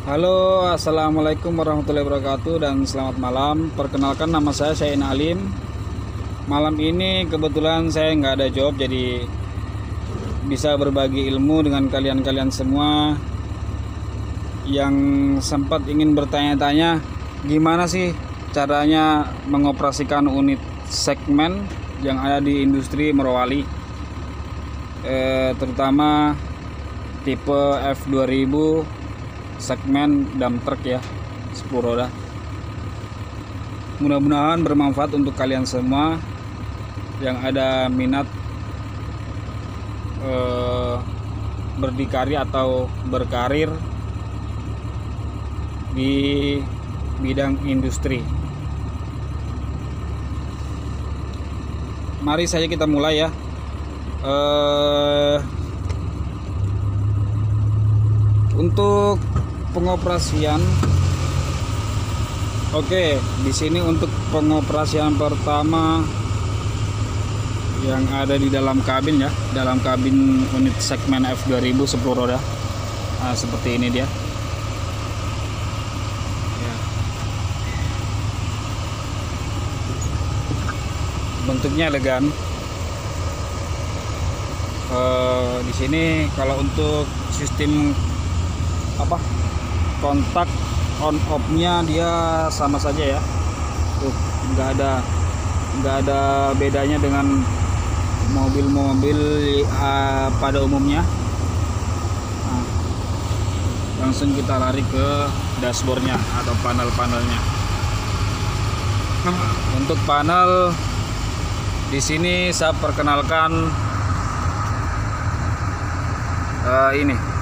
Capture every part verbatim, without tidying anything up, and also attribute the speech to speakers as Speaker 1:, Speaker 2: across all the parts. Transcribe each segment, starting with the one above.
Speaker 1: Halo, assalamualaikum warahmatullahi wabarakatuh dan selamat malam. Perkenalkan, nama saya Syain Alim. Malam ini kebetulan saya nggak ada job, jadi bisa berbagi ilmu dengan kalian-kalian semua yang sempat ingin bertanya-tanya gimana sih caranya mengoperasikan unit segmen yang ada di industri Morowali, eh, terutama tipe F dua ribu segmen dump truck ya, sepuluh roda. Mudah-mudahan bermanfaat untuk kalian semua yang ada minat eh, berdikari atau berkarir di bidang industri. Mari saja kita mulai ya. Eh, untuk pengoperasian, oke, di sini untuk pengoperasian pertama yang ada di dalam kabin ya, dalam kabin unit segmen F dua ribu sepuluh roda. Nah, seperti ini dia. Ya. Bentuknya elegan. Uh, di sini kalau untuk sistem apa kontak on off nya dia sama saja ya, tuh nggak ada nggak ada bedanya dengan mobil-mobil uh, pada umumnya. Nah, langsung kita lari ke dashboardnya atau panel-panelnya. Untuk panel di sini saya perkenalkan uh, ini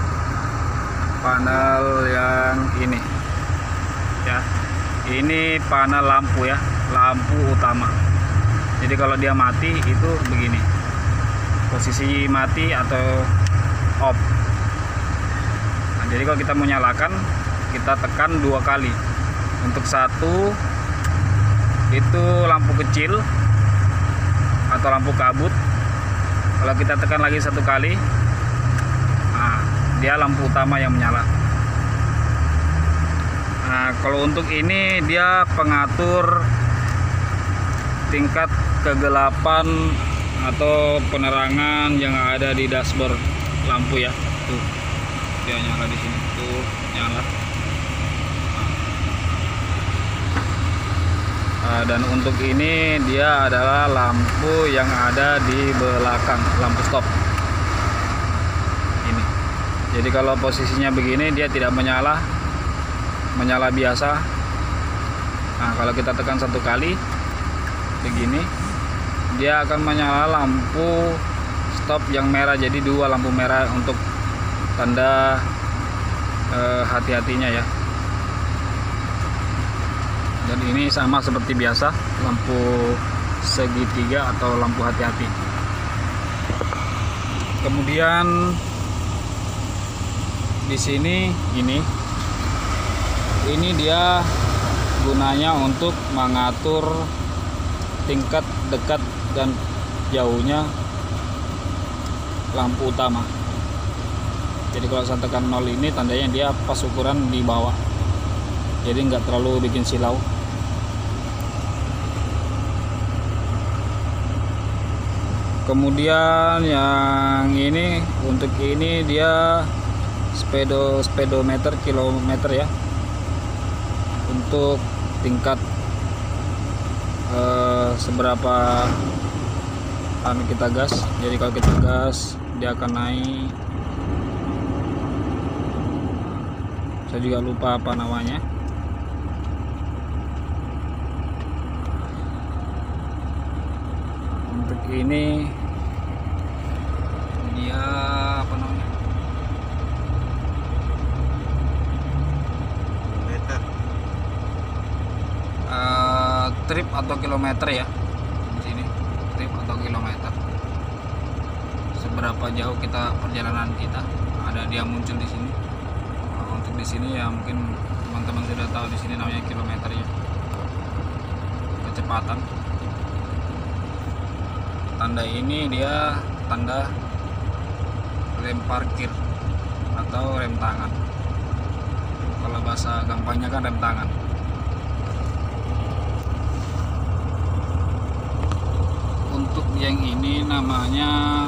Speaker 1: panel yang ini ya, ini panel lampu ya, lampu utama. Jadi kalau dia mati itu begini, posisi mati atau off. Nah, jadi kalau kita mau nyalakan, kita tekan dua kali. Untuk satu itu lampu kecil atau lampu kabut. Kalau kita tekan lagi satu kali, nah, dia lampu utama yang menyala. Nah, kalau untuk ini dia pengatur tingkat kegelapan atau penerangan yang ada di dashboard lampu ya. Tuh, dia nyala di sini. Tuh, nyala. Nah, dan untuk ini dia adalah lampu yang ada di belakang, lampu stop. Jadi kalau posisinya begini dia tidak menyala, menyala biasa. Nah, kalau kita tekan satu kali begini, dia akan menyala lampu stop yang merah. Jadi dua lampu merah untuk tanda eh, hati-hatinya ya. Dan ini sama seperti biasa, lampu segitiga atau lampu hati-hati. Kemudian di sini ini ini dia gunanya untuk mengatur tingkat dekat dan jauhnya lampu utama. Jadi kalau saya tekan nol ini tandanya dia pas ukuran di bawah, jadi nggak terlalu bikin silau. Kemudian yang ini, untuk ini dia speedo speedometer kilometer ya, untuk tingkat eh, seberapa anu kita gas. Jadi kalau kita gas dia akan naik. Saya juga lupa apa namanya. Untuk ini dia apa namanya, trip atau kilometer ya. Di sini trip atau kilometer, seberapa jauh kita perjalanan kita, ada dia muncul di sini. Nah, untuk di sini ya mungkin teman-teman sudah tahu, di sini namanya kilometer ya, kecepatan. Tanda ini dia tanda rem parkir atau rem tangan. Kalau bahasa gampangnya kan rem tangan. Untuk yang ini namanya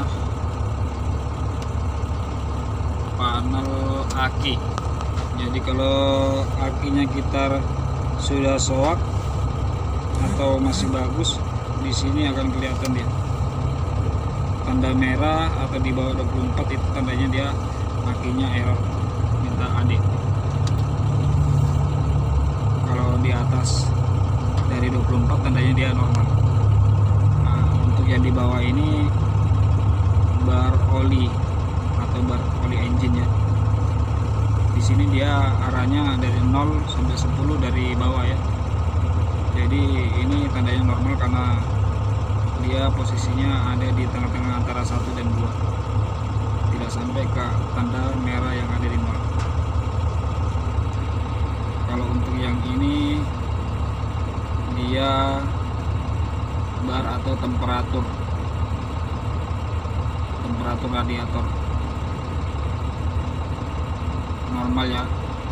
Speaker 1: panel aki. Jadi kalau akinya kita sudah soak atau masih bagus, di sini akan kelihatan dia tanda merah atau di bawah dua puluh empat, itu tandanya dia akinya error, minta adik. Kalau di atas dari dua puluh empat tandanya dia normal. Nah, untuk yang di bawah ini bar oli atau bar oli engine ya. Di sini dia arahnya dari nol sampai sepuluh dari bawah ya. Jadi ini tandanya normal karena dia posisinya ada di tengah-tengah antara satu dan dua, tidak sampai ke tanda merah yang ada di nol. Kalau untuk yang ini dia bar atau temperatur temperatur radiator normal ya.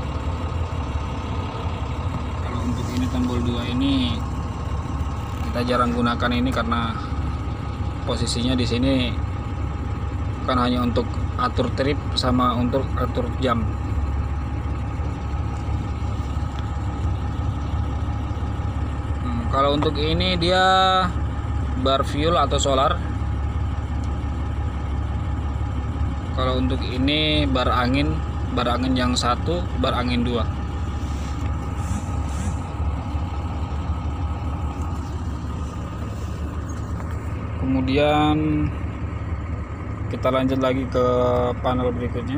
Speaker 1: Kalau untuk ini tombol dua ini kita jarang gunakan ini karena posisinya di sini bukan hanya untuk atur trip sama untuk atur jam. Hmm, kalau untuk ini dia bar fuel atau solar. Kalau untuk ini bar angin, bar angin yang satu, bar angin dua. Kemudian kita lanjut lagi ke panel berikutnya.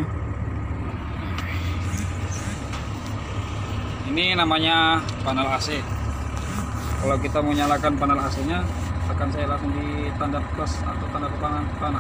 Speaker 1: Ini namanya panel A C. Kalau kita mau nyalakan panel A C-nya, tekan saya langsung di tanda plus atau tanda panah panah.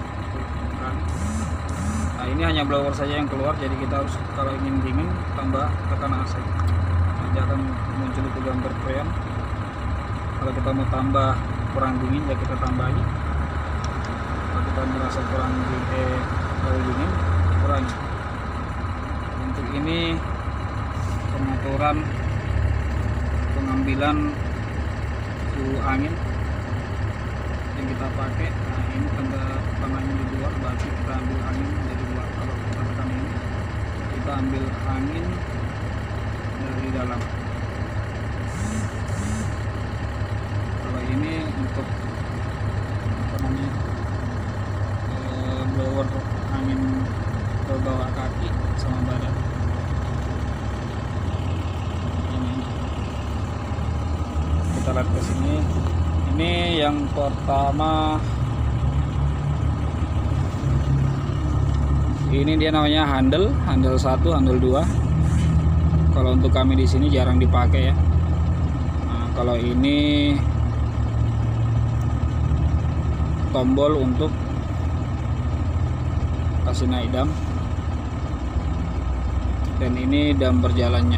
Speaker 1: Nah, ini hanya blower saja yang keluar, jadi kita harus kalau ingin dingin tambah tekan A C. Nanti akan muncul itu gambar freon. Kalau kita mau tambah kurang dingin ya kita tambahi. Kalau kita merasa kurang dingin, eh, terlalu dingin, kurangi. Untuk ini pengaturan pengambilan suhu angin yang kita pakai. Nah, ini tanda panahnya di luar, berarti kita ambil angin dari luar. Kalau kita tekan ini, kita ambil angin dari dalam. Kalau ini untuk apa namanya e, blower angin ke bawah kaki sama badan. Ini kita lihat ke sini. Ini yang pertama, ini dia namanya handle, handle satu, handle dua. Kalau untuk kami di sini jarang dipakai ya. Nah, kalau ini tombol untuk kasih naik dam, dan ini dam berjalannya.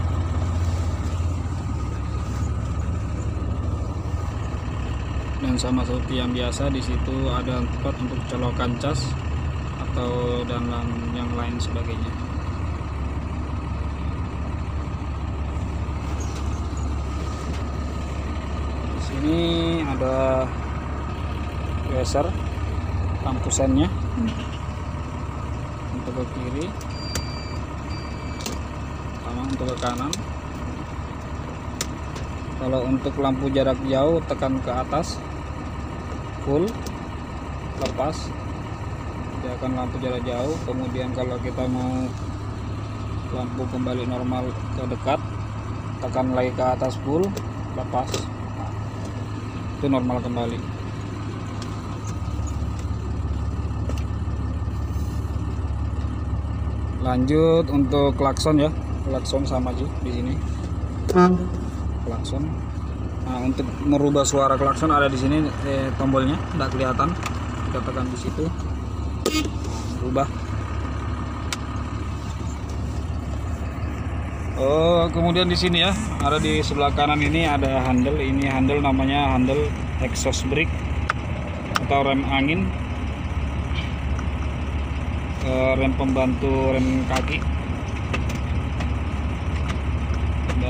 Speaker 1: Dan sama seperti yang biasa, di situ ada tempat untuk colokan cas atau dan yang lain sebagainya. Di sini ada laser lampu sennya untuk ke kiri, sama untuk ke kanan. Kalau untuk lampu jarak jauh tekan ke atas full, lepas dia akan lampu jarak jauh. Kemudian kalau kita mau lampu kembali normal ke dekat, tekan lagi ke atas full, lepas, itu normal kembali. Lanjut untuk klakson ya, klakson sama aja di sini. Klakson. Nah, untuk merubah suara klakson ada di sini eh, tombolnya, tidak kelihatan. Kita tekan di situ, berubah. Oh, kemudian di sini ya, ada di sebelah kanan ini ada handle. Ini handle namanya handle exhaust brake atau rem angin, e, rem pembantu rem kaki.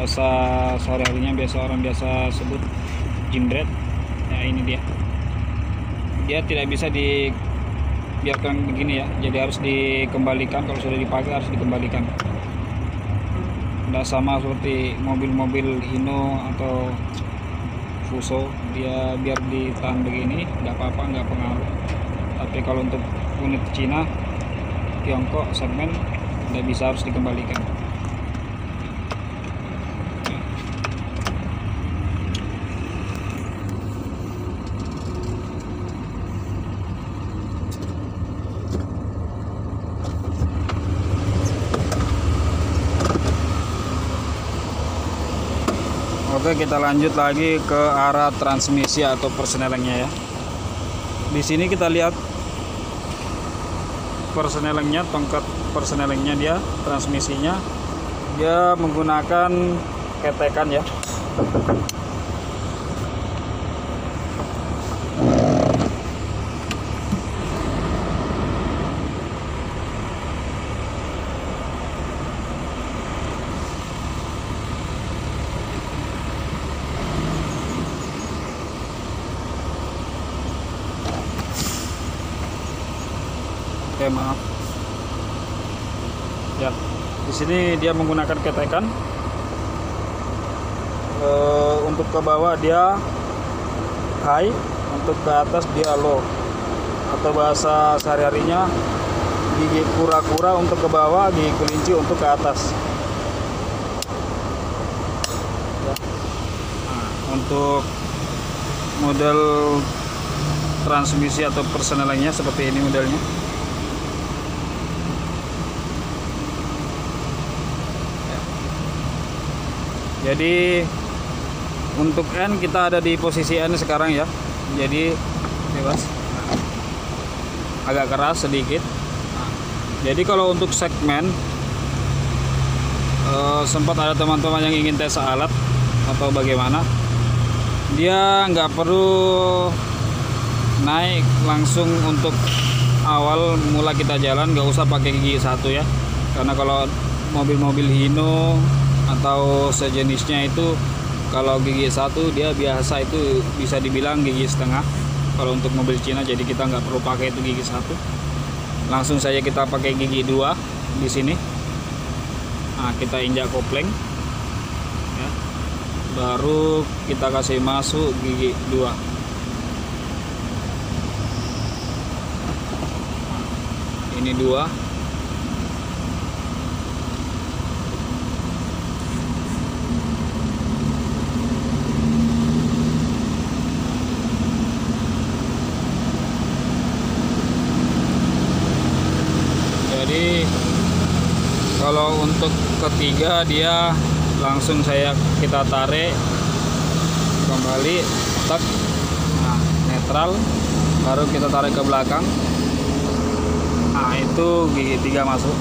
Speaker 1: bahasa sehari-harinya biasa orang biasa sebut jimret. Ya ini dia. Dia tidak bisa dibiarkan begini ya, jadi harus dikembalikan. Kalau sudah dipakai harus dikembalikan. Tidak sama seperti mobil-mobil Hino atau Fuso, dia biar ditahan begini nggak apa-apa, nggak pengaruh. Tapi kalau untuk unit Cina, Tiongkok segmen tidak bisa, harus dikembalikan. Oke, kita lanjut lagi ke arah transmisi atau persnelengnya ya. Di sini kita lihat persnelengnya, tongkat persnelengnya, dia transmisinya dia menggunakan ketekan ya. Oke, maaf ya, di sini dia menggunakan ketekan. E, untuk ke bawah dia high, untuk ke atas dia low, atau bahasa sehari-harinya gigi kura-kura untuk ke bawah, gigi kelinci untuk ke atas ya. Nah, untuk model transmisi atau persnelengnya seperti ini modelnya. Jadi untuk N kita ada di posisi N sekarang ya. Jadi bebas, agak keras sedikit. Jadi kalau untuk segmen eh, sempat ada teman-teman yang ingin tes alat atau bagaimana, dia nggak perlu naik langsung untuk awal mula kita jalan, nggak usah pakai gigi satu ya. Karena kalau mobil-mobil Hino atau sejenisnya itu kalau gigi satu dia biasa itu bisa dibilang gigi setengah kalau untuk mobil Cina. Jadi kita nggak perlu pakai itu gigi satu, langsung saja kita pakai gigi dua di sini. Nah, kita injak kopling ya, baru kita kasih masuk gigi dua. Ini dua. Jadi kalau untuk ketiga dia langsung saya kita tarik kembali, tak, nah, netral, baru kita tarik ke belakang. Nah itu gigi tiga masuk.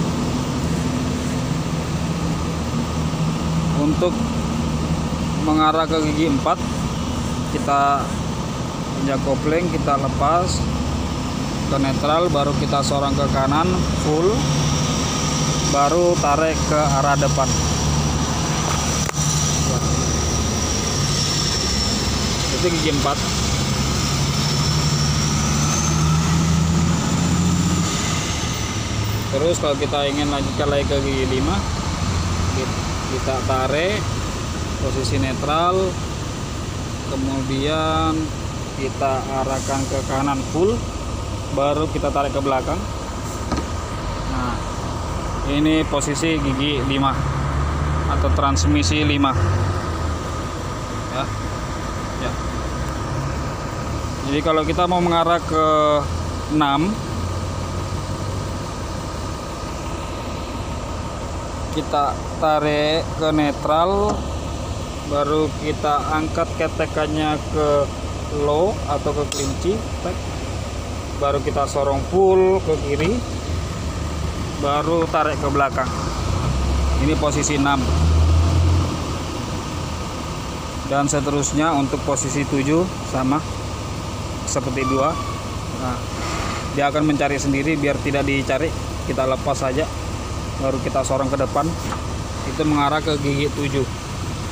Speaker 1: Untuk mengarah ke gigi empat kita injak kopling, kita lepas ke netral, baru kita sorong ke kanan full, baru tarik ke arah depan. Itu gigi empat. Terus kalau kita ingin lanjutkan lagi ke gigi lima, kita tarik posisi netral, kemudian kita arahkan ke kanan full, baru kita tarik ke belakang. Nah ini posisi gigi lima atau transmisi lima ya. Ya. Jadi kalau kita mau mengarah ke enam, kita tarik ke netral, baru kita angkat ketekannya ke low atau ke kelinci, baru kita sorong full ke kiri, baru tarik ke belakang. Ini posisi enam. Dan seterusnya untuk posisi tujuh sama seperti dua. Nah, dia akan mencari sendiri, biar tidak dicari kita lepas saja, baru kita sorong ke depan, itu mengarah ke gigi tujuh.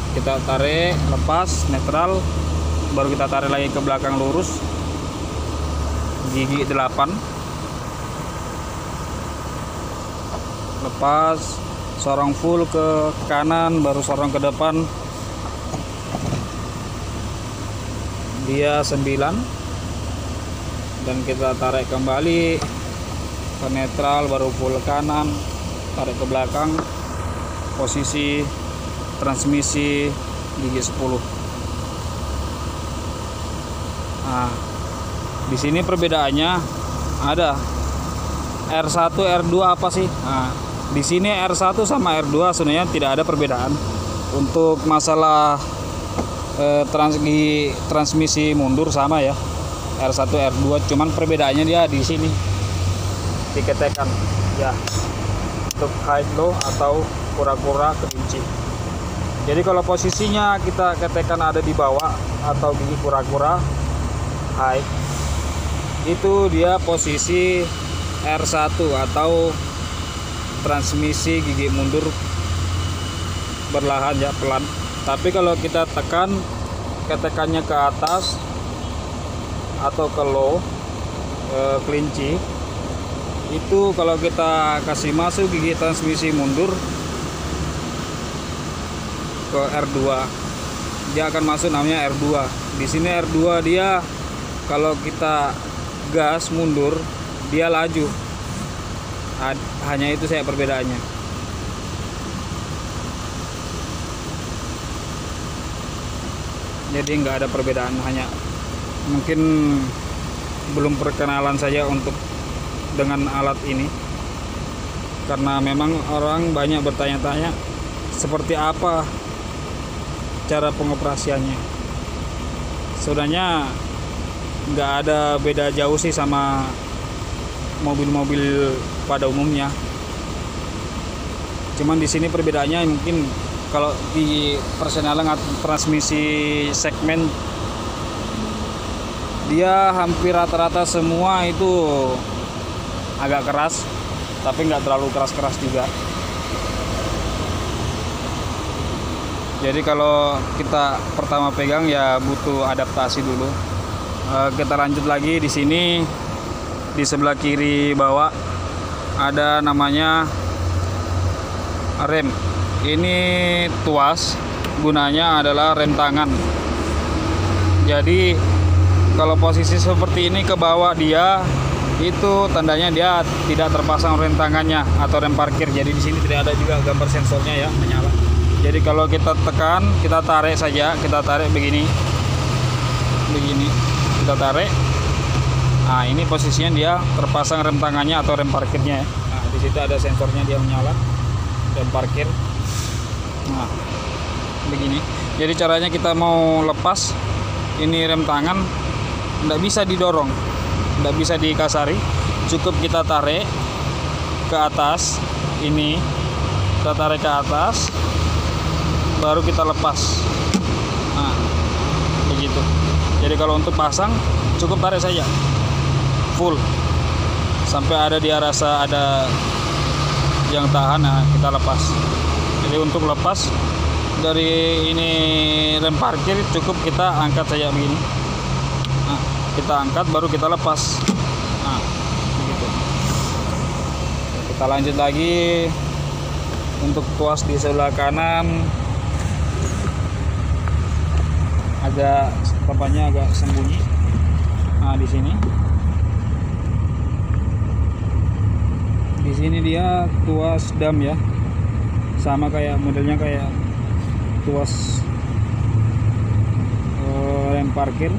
Speaker 1: Kita tarik, lepas, netral, baru kita tarik lagi ke belakang lurus, gigi delapan, lepas, sorong full ke kanan, baru sorong ke depan, dia sembilan, dan kita tarik kembali ke netral, baru full kanan, tarik ke belakang, posisi transmisi gigi sepuluh. Nah, di sini perbedaannya ada R satu R dua apa sih? Nah, di sini R satu sama R dua sebenarnya tidak ada perbedaan. Untuk masalah eh, trans transmisi mundur sama ya, R satu R dua, cuman perbedaannya dia di sini diketekan ya, untuk high low atau kura-kura kelinci. Jadi kalau posisinya kita ketekan ada di bawah atau gigi kura-kura high, itu dia posisi R satu atau transmisi gigi mundur berlahan ya, pelan. Tapi kalau kita tekan ketekannya ke atas atau ke low, eh, kelinci, itu kalau kita kasih masuk gigi transmisi mundur ke R dua, dia akan masuk namanya R dua. Di sini R dua dia kalau kita gas mundur dia laju. Hanya itu saya perbedaannya. Jadi nggak ada perbedaan, hanya mungkin belum perkenalan saja untuk dengan alat ini, karena memang orang banyak bertanya-tanya seperti apa cara pengoperasiannya. Sebenarnya nggak ada beda jauh sih sama mobil-mobil pada umumnya. Cuman di sini perbedaannya mungkin kalau di persenalan transmisi segmen dia hampir rata-rata semua itu agak keras, tapi nggak terlalu keras-keras juga. Jadi kalau kita pertama pegang ya butuh adaptasi dulu. E, kita lanjut lagi di sini, di sebelah kiri bawah ada namanya rem. Ini tuas, gunanya adalah rem tangan. Jadi kalau posisi seperti ini ke bawah dia, itu tandanya dia tidak terpasang rem tangannya atau rem parkir. Jadi di sini tidak ada juga gambar sensornya ya, menyala. Jadi kalau kita tekan, kita tarik saja, kita tarik begini, begini, kita tarik. Nah, ini posisinya dia terpasang rem tangannya atau rem parkirnya ya. Nah, di situ ada sensornya, dia menyala, rem parkir. Nah, begini. Jadi caranya kita mau lepas ini rem tangan, tidak bisa didorong, tidak bisa dikasari, cukup kita tarik ke atas. Ini kita tarik ke atas, baru kita lepas. Nah, begitu. Jadi kalau untuk pasang cukup tarik saja full sampai ada dia rasa ada yang tahan. Nah, kita lepas. Jadi untuk lepas dari ini rem parkir cukup kita angkat saja begini. Nah, kita angkat baru kita lepas. Nah, begitu. Kita lanjut lagi untuk tuas di sebelah kanan. Agak papannya agak sembunyi. Nah, di sini. Di sini dia tuas dam ya. Sama kayak modelnya kayak tuas uh, rem parkir.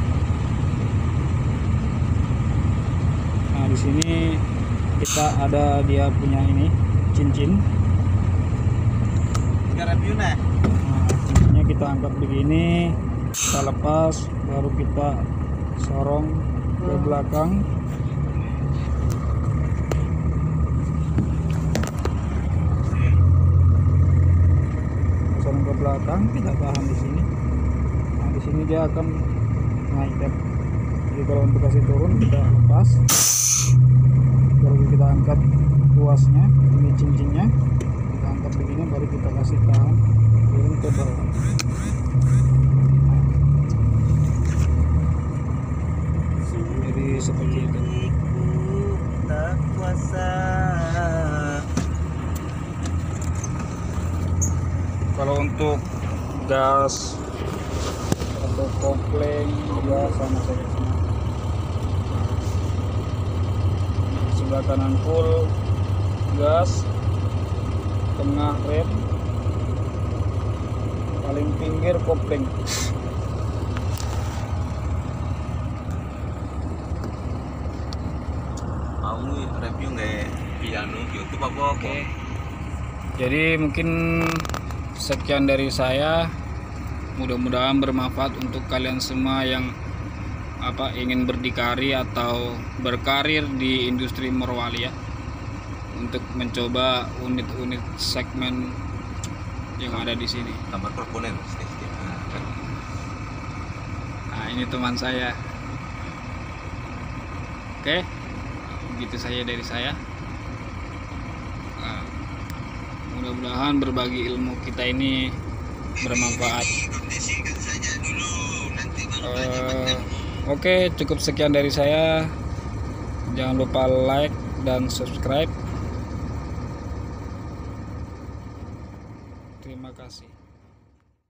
Speaker 1: Nah, di sini kita ada dia punya ini cincin. Nah, cincinnya kita angkat begini, kita lepas, baru kita sorong ke belakang. Sorong ke belakang, kita tahan di sini. Nah, di sini dia akan naik. Jadi kalau untuk kasih turun kita lepas, baru kita angkat tuasnya, ini cincinnya, kita angkat begini, baru kita kasih tahan turun ke bawah. Kalau untuk gas atau kopling ya sama saja semua. Sebelah kanan full gas, tengah rem, paling pinggir kopling.
Speaker 2: Mau review nggak piano YouTube apa?
Speaker 1: Oke. Jadi mungkin sekian dari saya. Mudah-mudahan bermanfaat untuk kalian semua yang apa ingin berdikari atau berkarir di industri Morowali ya. Untuk mencoba unit-unit segmen yang ada di sini.
Speaker 2: Tambah komponen.
Speaker 1: Nah, ini teman saya. Oke. Begitu saja dari saya. Nah, mudah-mudahan berbagi ilmu kita ini bermanfaat. Uh, Oke, cukup sekian dari saya. Jangan lupa like dan subscribe. Terima kasih.